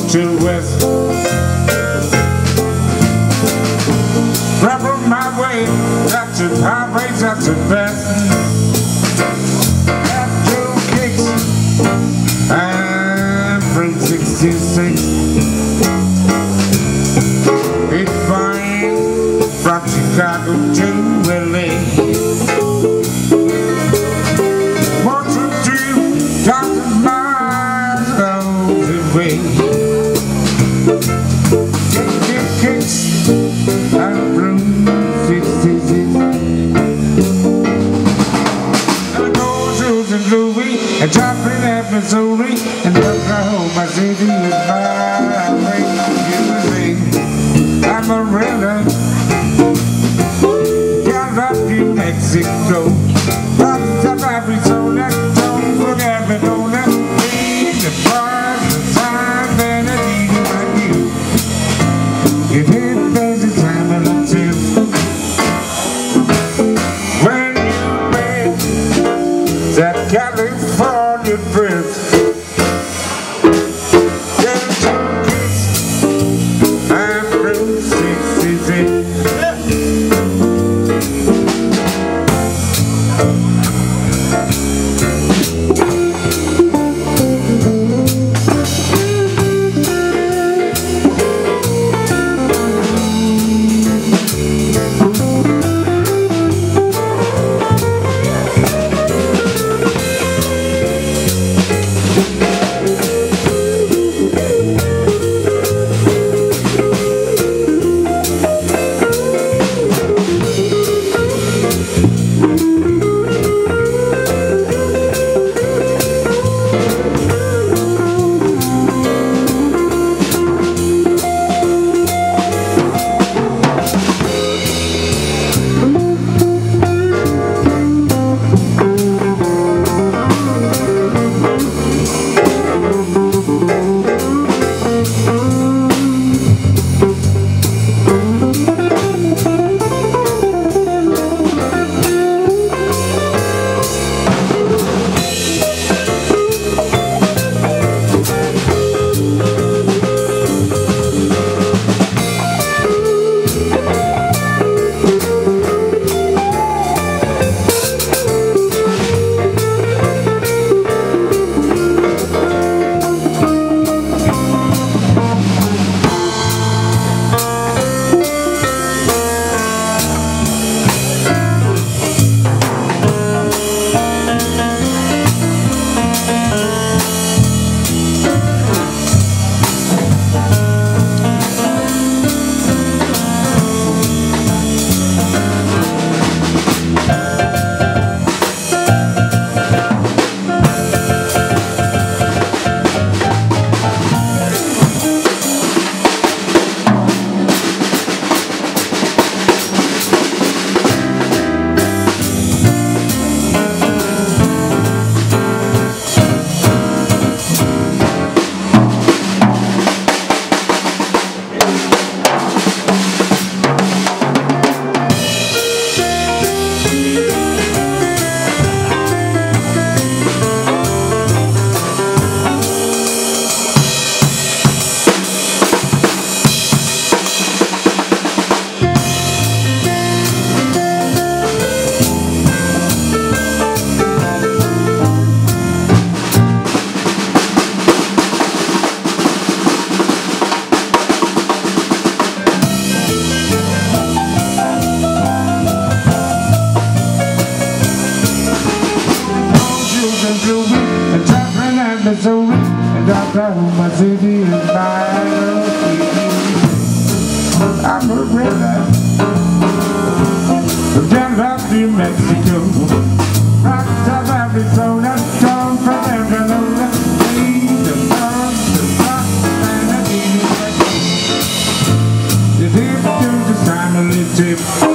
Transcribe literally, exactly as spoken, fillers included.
till west. Travel my way, that's it, highways, that's the best. Got two kicks and three sixty-six. It's fine from Chicago to L A. One to two thousand miles away. Kick, kicks and Route sixty-six. And goes to Louis and Joplin at Missouri and Oklahoma City is my way. U S A, Amarillo, got up New Mexico, up to Arizona, don't forget me, don't let me the bars, the time, and the eating like you. If it pays the time and the tip, when you make that California trip, then two kicks and Route sixty-six. Missouri and Oklahoma City is my I'm a river from down to New Mexico, rock top Arizona, strong from Arizona, lead the bronze, the rock, and the beat. It's here to the time of the tip.